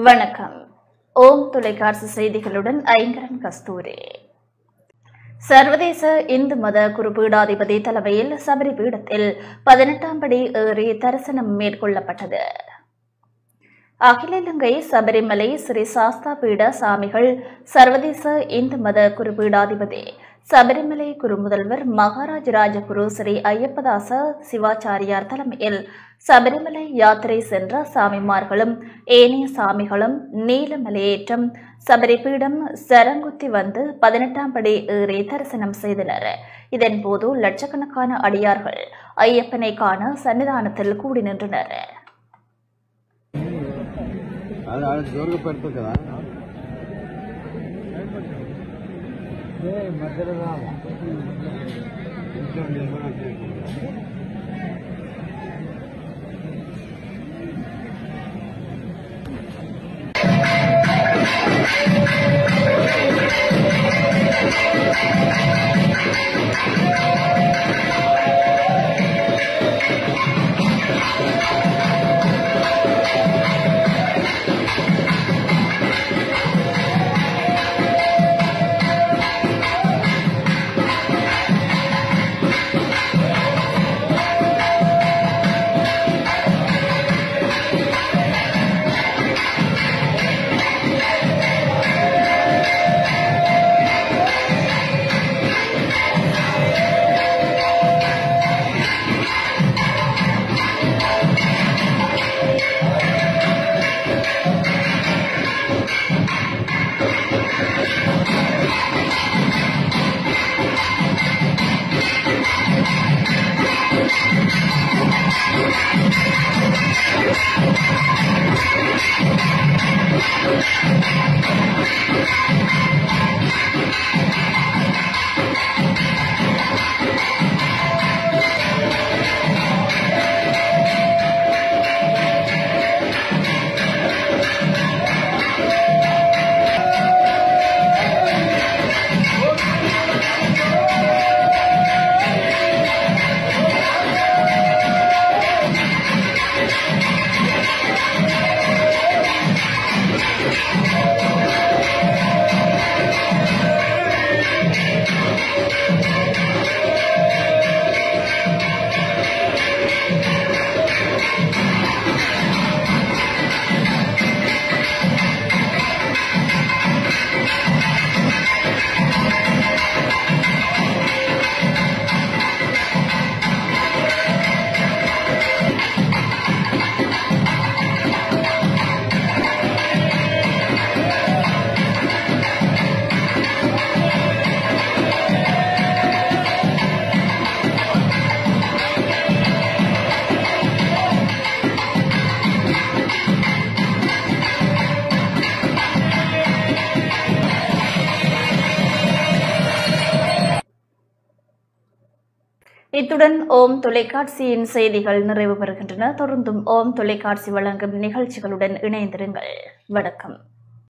வணக்கம். ஓம் தொலைக்காட்சி செய்திகளுடன் ஐங்கரன் கஸ்தூரி. சர்வதேச இந்து மத குருபீடாதிபதி தலைமையில் சபரி பீடத்தில் 18ஆம் படி ஏறி தரிசனம் மேற்கொள்ளப்பட்டது. அகில இலங்கை சபரிமலை ஸ்ரீ சாஸ்தா பீட சாமிகள் சர்வதேச இந்து மத குருபீடாதிபதி சபரிமலை குருமுதல்வர் மகாராஜ ராஜகுரு ஸ்ரீ ஐயப்பதாச சிவாச்சாரியார் தலைமையில் சபரிமலை யாத்திரை சென்ற சாமிமார்களும் ஏனைய சாமிகளும் நீலமலையேற்றம் சபரிபீடம் சரங்குத்தி வந்து 18ஆம் படி ஏறி தரிசனம் செய்தனர். இதன்போது லட்சக்கணக்கான அடியார்கள் ஐயப்பனை காண சன்னிதானத்தில் கூடி நின்றனர். இத்துடன் ஓம் தொலைக்காட்சியின் செய்திகள் நிறைவு பெறுகின்றன. தொடர்ந்தும் ஓம் தொலைக்காட்சி வழங்கும் நிகழ்ச்சிகளுடன் இணைந்திருங்கள். வணக்கம்.